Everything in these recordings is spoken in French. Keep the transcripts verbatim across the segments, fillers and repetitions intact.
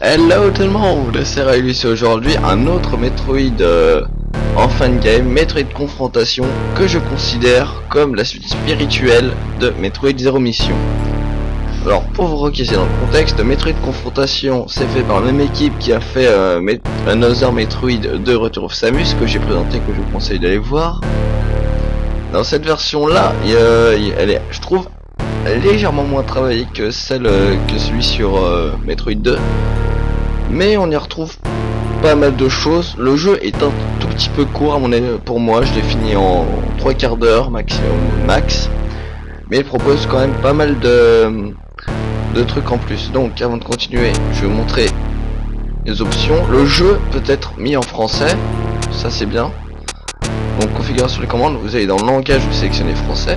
Hello tout le monde, c'est Raylus aujourd'hui un autre Metroid euh, en fin de game, Metroid Confrontation, que je considère comme la suite spirituelle de Metroid Zero Mission. Alors pour vous requiser dans le contexte, Metroid Confrontation c'est fait par la même équipe qui a fait euh, Met Another Metroid de Return of Samus, que j'ai présenté, que je vous conseille d'aller voir. Dans cette version là, elle est, je trouve, légèrement moins travaillée que celle euh, que celui sur euh, Metroid deux. Mais on y retrouve pas mal de choses. Le jeu est un tout petit peu court à mon avis, pour moi, je l'ai fini en trois quarts d'heure maximum max. Mais il propose quand même pas mal de, de trucs en plus. Donc avant de continuer, je vais vous montrer les options. Le jeu peut être mis en français, ça c'est bien. Donc configuration des commandes, vous allez dans le langage, vous sélectionnez français.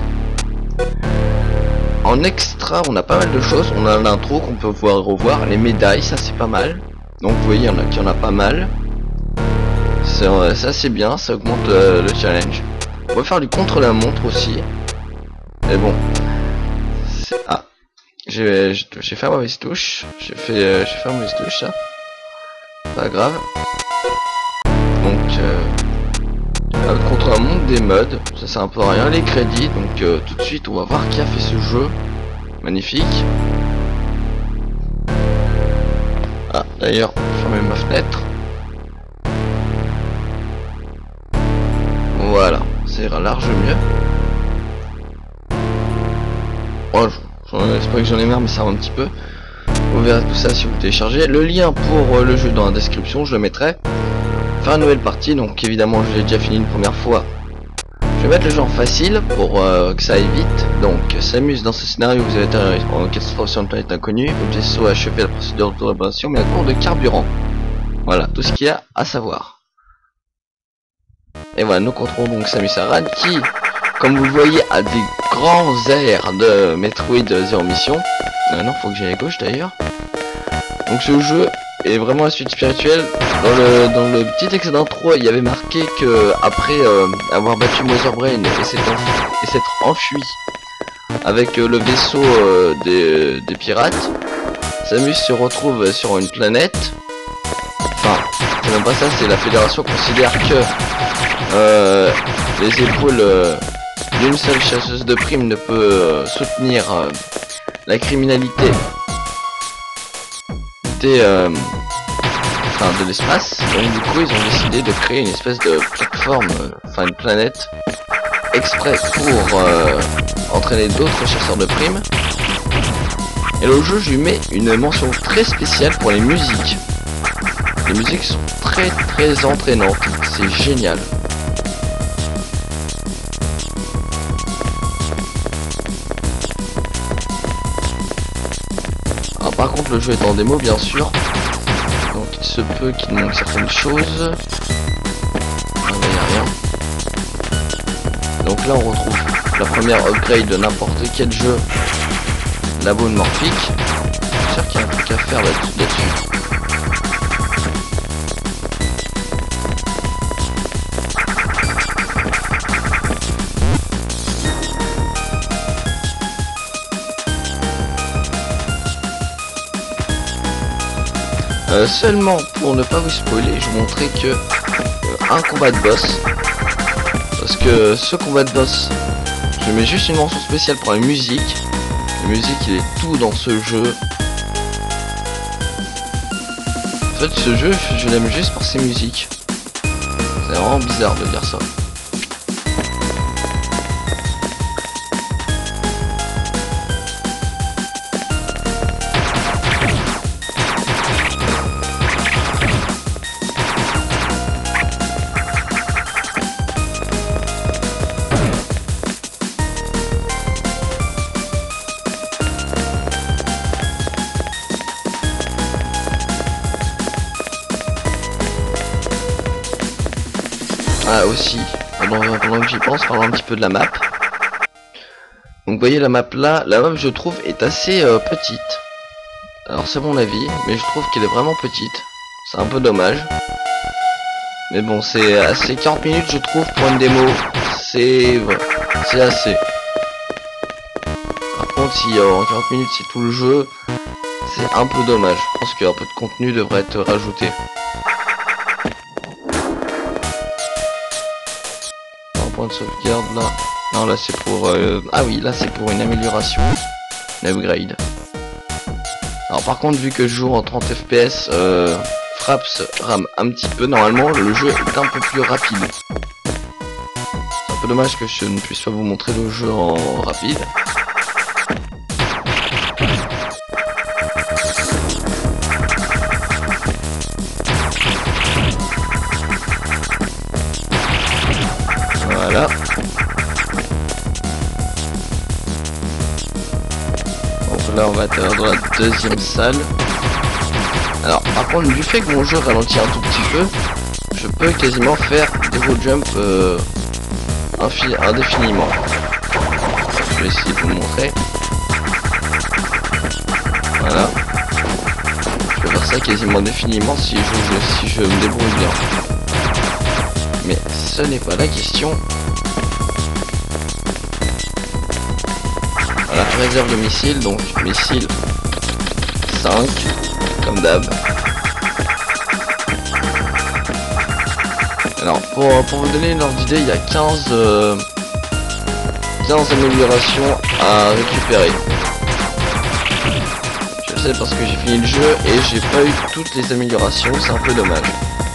En extra, on a pas mal de choses. On a l'intro qu'on peut voir revoir, les médailles, ça c'est pas mal. Donc vous voyez, il y en a qui en a pas mal. Euh, ça c'est bien, ça augmente euh, le challenge. On va faire du contre-la-montre aussi. Mais bon. Ah, j'ai fait ma mauvaise touche. J'ai fait, euh, j'ai fait ma mauvaise touche, ça. Pas grave. Donc, euh, contre-la-montre des modes, ça c'est un peu rien. Les crédits, donc euh, tout de suite on va voir qui a fait ce jeu. Magnifique. Ah, d'ailleurs, fermer ma fenêtre. Voilà, ça ira large mieux. Oh, c'est pas que j'en ai marre, mais ça va un petit peu. Vous verrez tout ça si vous téléchargez. Le lien pour euh, le jeu dans la description, je le mettrai. Faire une nouvelle partie, donc évidemment, je l'ai déjà fini une première fois. Je vais mettre le jeu en facile pour euh, que ça aille vite. Donc, Samus, dans ce scénario, vous avez été en catastrophe sur une planète inconnue. Votre vaisseau a achevé la procédure d'auto-réparation, mais à court de carburant. Voilà, tout ce qu'il y a à savoir. Et voilà, nous contrôlons donc Samus Aran, qui, comme vous le voyez, a des grands airs de Metroid Zero Mission. Euh, non, faut que j'aille à gauche d'ailleurs. Donc ce jeu est vraiment la suite spirituelle. Dans le, dans le petit extrait d'intro, il y avait marqué que après euh, avoir battu Mother Brain et s'être enfui avec euh, le vaisseau euh, des, des pirates, Samus se retrouve sur une planète. Enfin, c'est même pas ça, c'est la fédération considère que euh, les épaules euh, d'une seule chasseuse de primes ne peut euh, soutenir euh, la criminalité des euh, enfin de l'espace. Donc du coup ils ont décidé de créer une espèce de plateforme, euh, enfin une planète exprès pour euh, entraîner d'autres chasseurs de primes. Et le jeu, je lui mets une mention très spéciale pour les musiques. Les musiques sont très très entraînantes, c'est génial. Alors par contre le jeu est en démo bien sûr, donc il se peut qu'il manque certaines choses. Ah, il n'y a rien. Donc là on retrouve la première upgrade de n'importe quel jeu, la bone morphique. Je suis sûr qu'il y a un truc à faire là-dessus. Euh, seulement pour ne pas vous spoiler, je vous montrais que euh, un combat de boss, parce que ce combat de boss, je mets juste une mention spéciale pour la musique. La musique, il est tout dans ce jeu. En fait, ce jeu, je l'aime juste pour ses musiques. C'est vraiment bizarre de dire ça. Ah aussi, pendant, pendant que j'y pense, parlons un petit peu de la map. Donc vous voyez la map là, la map je trouve est assez euh, petite. Alors c'est mon avis, mais je trouve qu'elle est vraiment petite. C'est un peu dommage. Mais bon, c'est assez quarante minutes je trouve pour une démo. C'est c'est assez. Par contre si euh, en quarante minutes c'est tout le jeu, C'est un peu dommage. Je pense qu'un peu de contenu devrait être rajouté. Un point de sauvegarde là. Non, là c'est pour... Euh... Ah oui, là c'est pour une amélioration. Une upgrade. Alors par contre, vu que je joue en trente F P S, euh, Fraps rame un petit peu. Normalement, le jeu est un peu plus rapide. C'est un peu dommage que je ne puisse pas vous montrer le jeu en rapide. Voilà. Donc là on va être dans la deuxième salle. Alors par contre, du fait que mon jeu ralentit un tout petit peu, je peux quasiment faire des wall jumps euh, indéfiniment. Je vais essayer de vous montrer. Voilà. Je peux faire ça quasiment indéfiniment si je, si je me débrouille bien. Mais ce n'est pas la question. Voilà, réserve de missiles, donc missile cinq, comme d'hab. Alors, pour, pour vous donner une ordre d'idée, il y a quinze, euh, quinze améliorations à récupérer. Je le sais parce que j'ai fini le jeu et j'ai pas eu toutes les améliorations, c'est un peu dommage.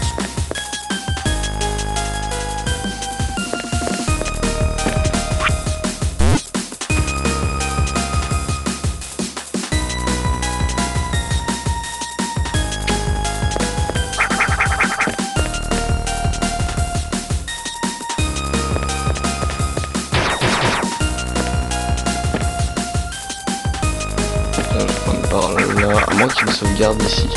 Là, à moins qu'il me sauvegarde ici.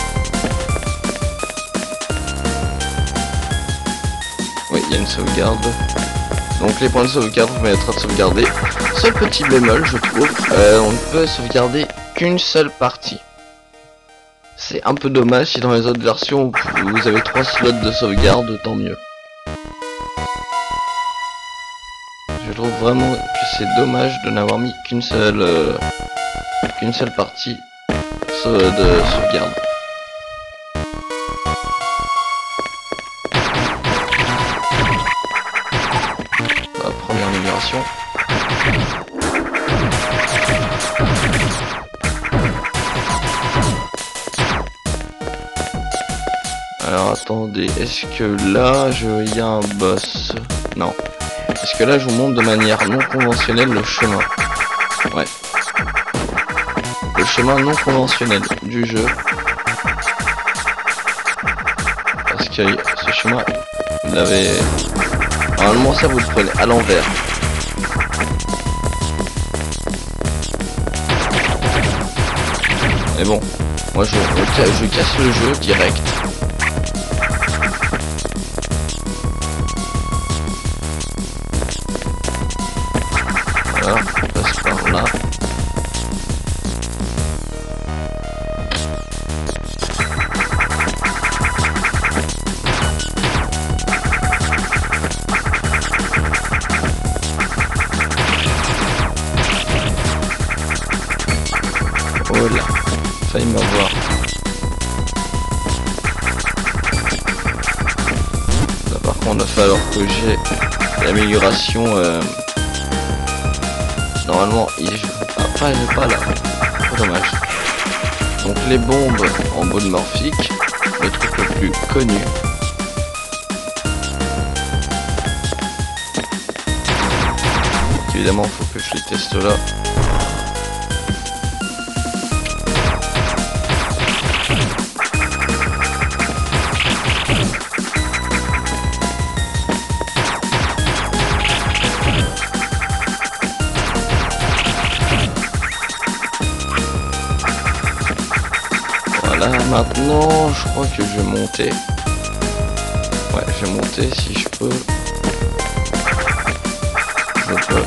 Oui, il y a une sauvegarde. Donc les points de sauvegarde vont être à sauvegarder. Seul petit bémol, je trouve, euh, on ne peut sauvegarder qu'une seule partie. C'est un peu dommage. Si dans les autres versions vous avez trois slots de sauvegarde, tant mieux. Je trouve vraiment que c'est dommage de n'avoir mis qu'une seule, euh, qu'une seule partie de sauvegarde. La première amélioration. Alors attendez, est-ce que là je il y a un boss? Non. Est-ce que là je vous montre de manière non conventionnelle le chemin? Ouais. Le chemin non conventionnel du jeu. Parce que ce chemin, vous l'avez... Normalement ça vous le prenez à l'envers. Mais bon, moi je, je casse le jeu direct. Voilà, on passe par là. Oh là, failli m'avoir. Là par contre, il va falloir que j'ai l'amélioration. Euh... Normalement, il est... Ah, pas, il est pas là. Oh, dommage. Donc les bombes en ball morphique, le truc le plus connu. Évidemment, faut que je les teste là. Voilà, maintenant je crois que je vais monter. Ouais, je vais monter si je peux. Je peux.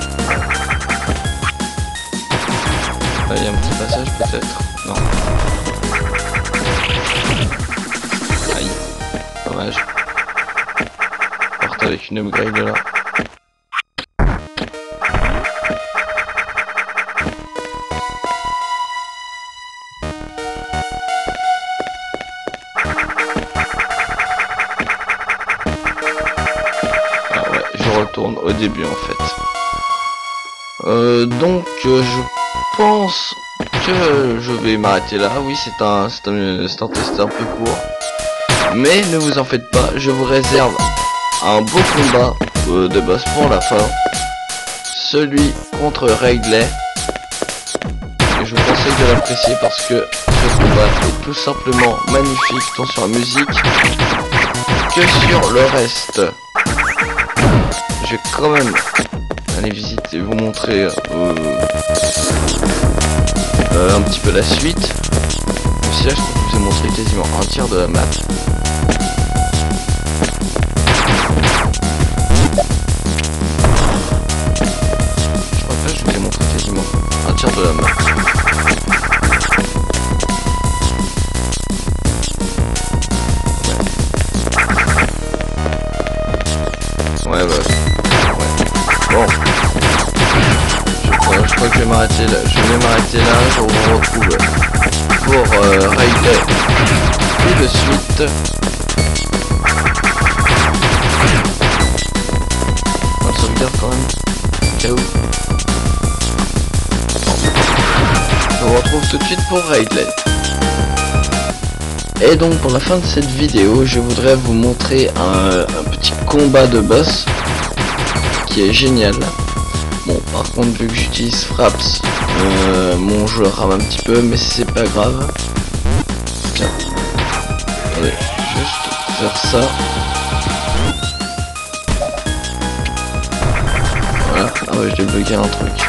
Là, il y a un petit passage peut-être. Non. Aïe. Dommage. Je parte avec une upgrade là. retourne au début en fait. Euh, donc euh, je pense que je vais m'arrêter là. Oui, c'est un, c'est un, c'est un test un peu court. Mais ne vous en faites pas, je vous réserve un beau combat euh, de boss pour la fin. Celui contre Rayleigh. Et je vous conseille de l'apprécier parce que ce combat est tout simplement magnifique, tant sur la musique que sur le reste. Je vais quand même aller visiter et vous montrer euh, euh, un petit peu la suite. Aussi là, je peux vous ai montré quasiment un tiers de la map. Je crois que là, je vous ai montré quasiment un tiers de la map. Ouais, ouais, ouais. Bon. Je crois, je crois que je vais m'arrêter là. Je vais m'arrêter là. Je vous retrouve pour euh, Rayleigh tout de suite. On va sauvegarde quand même. Au cas où. Je vous retrouve tout de suite pour Rayleigh. Et donc pour la fin de cette vidéo, je voudrais vous montrer un, un petit combat de boss qui est génial. Bon, par contre, vu que j'utilise Fraps, euh, mon jeu rame un petit peu, mais c'est pas grave. Tiens, attendez, juste faire ça. Voilà. Ah ouais, j'ai bugué un truc.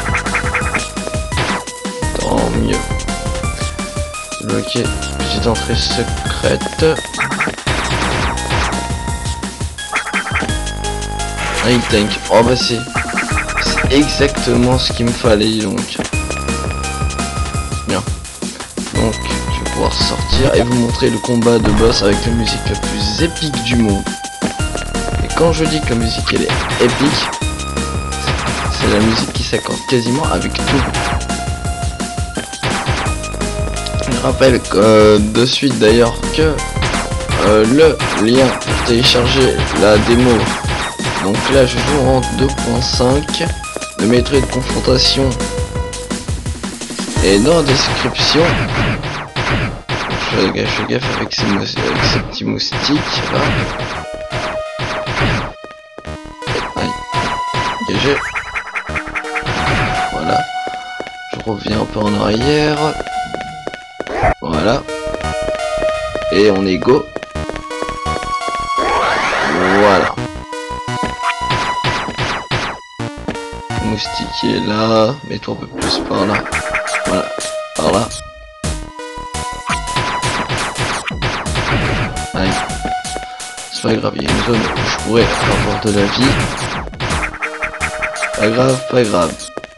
Tant mieux. Bloqué. Petite entrée secrète. Ah, il tank. Oh bah c'est exactement ce qu'il me fallait donc. Bien. Donc je vais pouvoir sortir et vous montrer le combat de boss avec la musique la plus épique du monde. Et quand je dis que la musique elle est épique, c'est la musique qui s'accorde quasiment avec tout. Je rappelle euh, de suite d'ailleurs que euh, le lien pour télécharger la démo, donc là je joue en deux point cinq, le Metroid de confrontation est dans la description. Je fais gaffe, je fais gaffe avec, ces avec ces petits moustiques là. Aïe, dégagé. Voilà, je reviens un peu en arrière. Voilà. Et on est go. Voilà. Le moustique est là. Mets-toi un peu plus par là. Voilà. Par là. Allez. C'est pas grave, il y a une zone où je pourrais avoir de la vie. Pas grave, pas grave.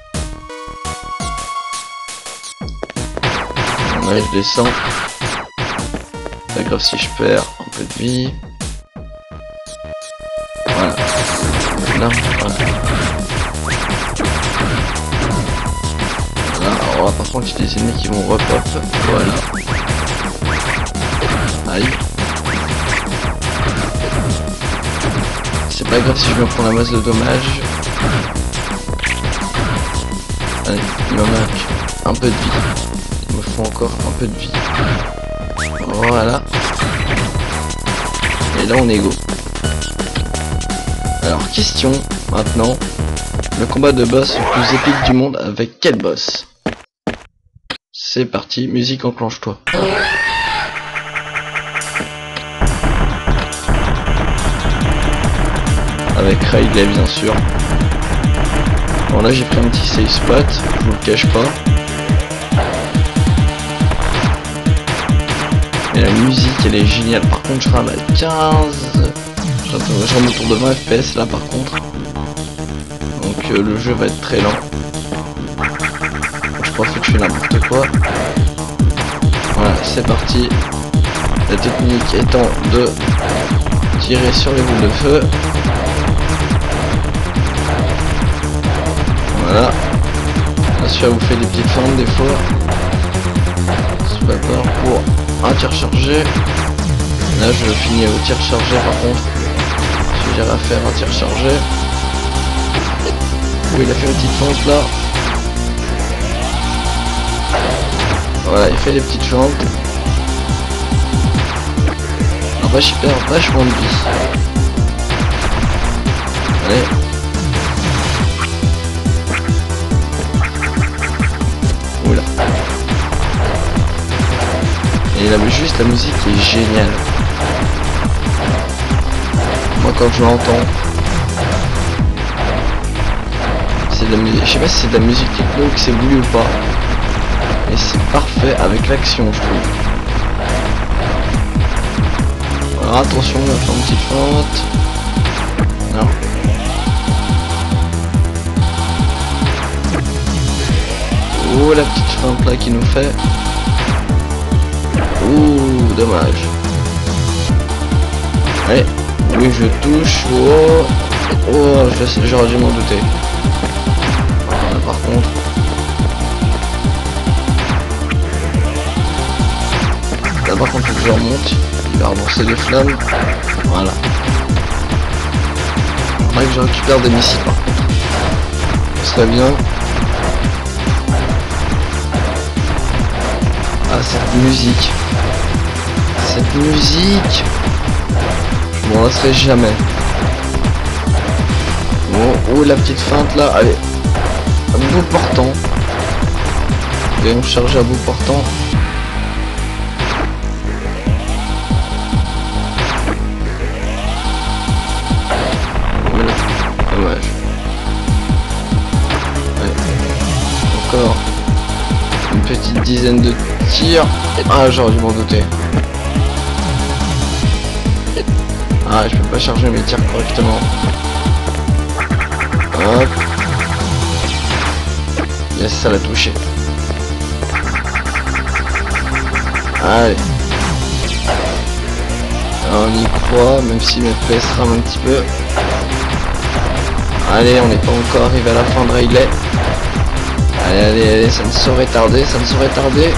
Ouais, je descends. Pas grave si je perds un peu de vie. Voilà. Là, voilà. Voilà. Alors là, par contre, il y a des ennemis qui vont repop. Voilà. Aïe. C'est pas grave si je me prends la masse de dommages. Allez, il me manque un peu de vie. Il me faut encore un peu de vie. Voilà. Et là on est go. Alors question maintenant. Le combat de boss le plus épique du monde avec quel boss? C'est parti, musique, enclenche-toi. Avec Rayleigh bien sûr. Bon là j'ai pris un petit safe spot, je vous le cache pas. Et la musique elle est géniale. Par contre je rame à quinze. Je rame autour de vingt F P S là par contre. Donc euh, le jeu va être très lent. Je pense que je fais n'importe quoi. Voilà, c'est parti. La technique étant de tirer sur les boules de feu. Voilà. Bien sûr, vous faites des petites formes des fois. C'est pas peur pour un tir chargé. Là, je finis au tir chargé par contre. Si j'ai à faire un tir chargé. Oh, il a fait une petite fente là. Voilà, il fait des petites fentes. En vache, il perd vachement de vie. Allez. Oula. Et il a juste la musique qui est géniale. Moi quand je l'entends, c'est de la musique. Je sais pas si c'est de la musique techno ou que c'est voulu ou pas. Et c'est parfait avec l'action, je trouve. Alors attention, on va faire une petite fente. Non. Oh la petite feinte là qu'il nous fait. Ouh, dommage. Allez, oui je touche. Oh, oh j'aurais dû m'en douter. Là, par contre. Là par contre faut que je remonte. Il va relancer des flammes. Voilà. Faudrait que je récupère des missiles par contre. Ce serait bien. Ah cette musique. Cette musique. Je m'en lasserai jamais. Bon, oh la petite feinte là. Allez. À bout portant. Et on charge à bout portant. Dommage. Ouais. Encore une petite dizaine de tirs. Ah, j'aurais dû m'en douter. Ah, je peux pas charger mes tirs correctement. Hop. Yes, ça l'a touché. Allez. On y croit, même si mes F P S rament un petit peu. Allez, on n'est pas encore arrivé à la fin de Ridley. Allez, allez, allez, ça ne saurait tarder, ça ne saurait tarder.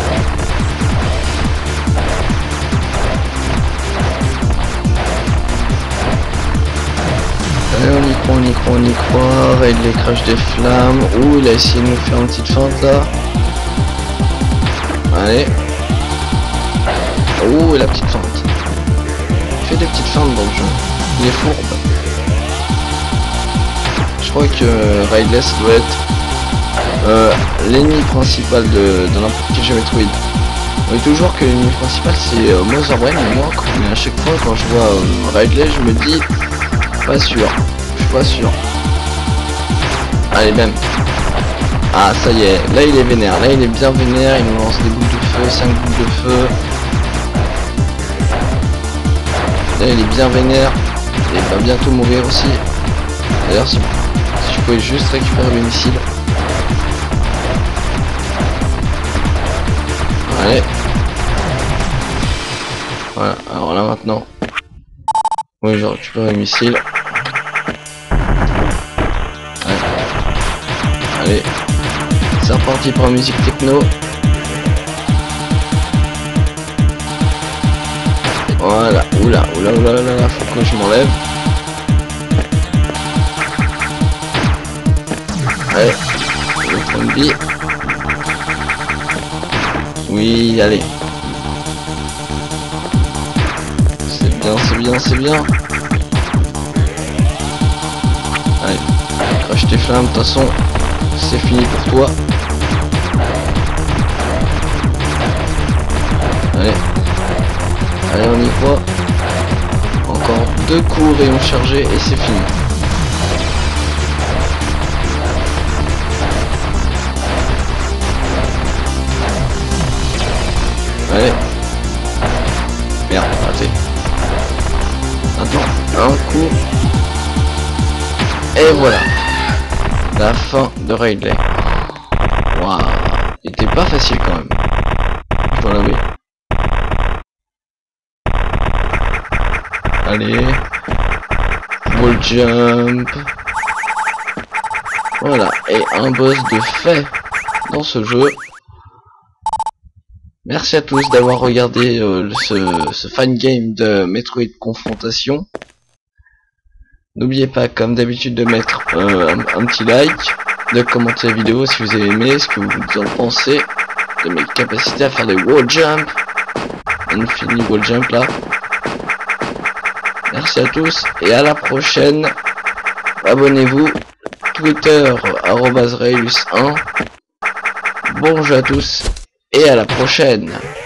Allez, on y croit, on y croit, on y croit. Ridley crache des flammes. Ouh, il a essayé de nous faire une petite feinte là. Allez. Ouh, et la petite feinte. Il fait des petites feintes dans le jeu. Il est fourbe. Je crois que Ridley ça doit être euh, l'ennemi principal de, de n'importe quel jeu Metroid. On dit toujours que l'ennemi principal c'est euh, Mother Brain et moi, mais à chaque fois quand je vois euh, Ridley je me dis pas sûr, je suis pas sûr. Allez même. Ah ça y est, là il est vénère, là il est bien vénère, il nous lance des boules de feu, cinq boules de feu. Là il est bien vénère, il va bientôt mourir aussi. D'ailleurs si je pouvais juste récupérer mes missiles. Allez. Voilà, alors là maintenant. Oui, je récupère les missiles. Allez. Allez. C'est reparti pour la musique techno. Voilà, oula, oula, oula, oula, oula, faut que je m'enlève. Allez, le point de vie. Oui, allez. C'est bien, c'est bien, c'est bien. Allez, crache tes flammes, de toute façon, c'est fini pour toi. Allez. Allez, on y croit. Encore deux coups, rayon chargé et c'est fini. Allez. Merde, raté. Maintenant, un coup. Et voilà. La fin de Ridley. Waouh. Il était pas facile quand même. Je dois l'avouer. Allez. Wall jump. Voilà. Et un boss de fait dans ce jeu. Merci à tous d'avoir regardé euh, ce, ce fan game de Metroid Confrontation. N'oubliez pas, comme d'habitude, de mettre euh, un, un petit like, de commenter la vidéo si vous avez aimé, ce que vous en pensez de mes capacités à faire des wall jump. Infini wall jump là. Merci à tous et à la prochaine. Abonnez-vous. Twitter arobase raylus un. Bonjour à tous et à la prochaine.